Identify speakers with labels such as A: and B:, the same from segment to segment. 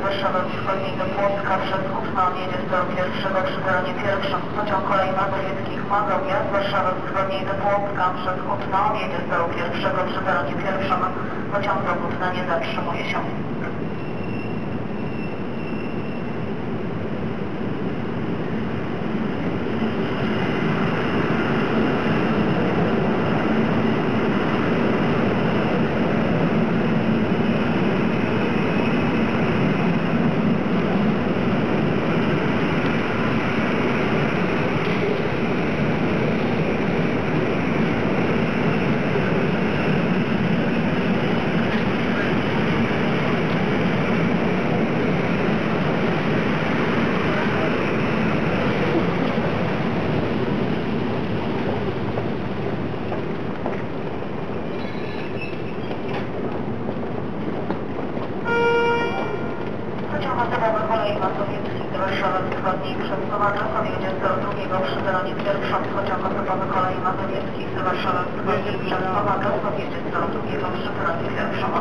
A: Warszawa Wschodniej do Płocka przez Kutno jedzie z toru pierwszego przy peronie pierwszym. Pociąg kolei mazowieckich Mazowia z Warszawy Wschodniej do Płocka przez Kutno jedzie z toru pierwszego przy peronie pierwszym. Pociąg do Kutna nie zatrzymuje się. Warszawa Wschodniej przez Nowaczesów jedzie z toru drugiego przy peronie pierwszym. Pociąg osobowy kolei mazowieckich z Warszawy Wschodniej przez Nowaczesów jedzie z toru drugiego przy peronie pierwszym.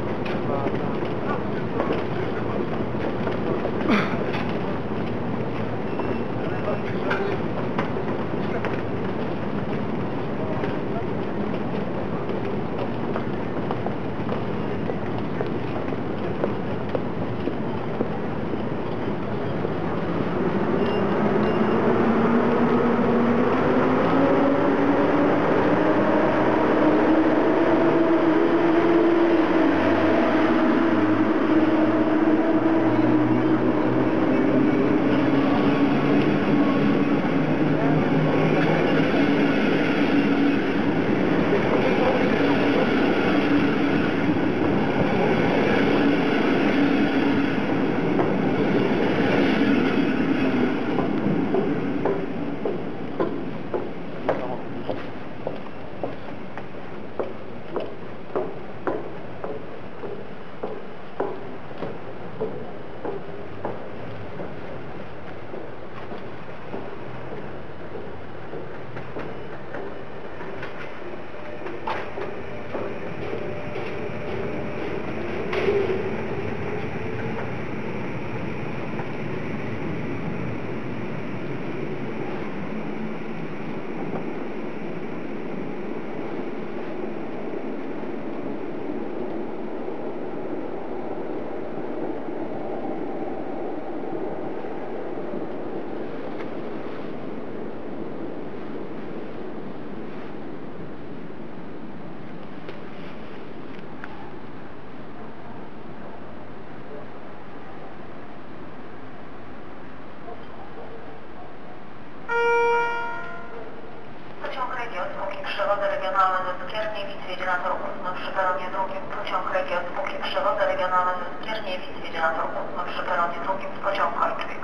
A: Przewody regionalne ze Skierniewic jedzie na tor Kutno przy peronie drugim. Pociąg Regia Spółki Przewody regionalne ze Skierniewic jedzie na tor Kutno przy peronie drugim. Pociąg Holczwik.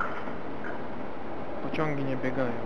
B: Pociągi nie biegają.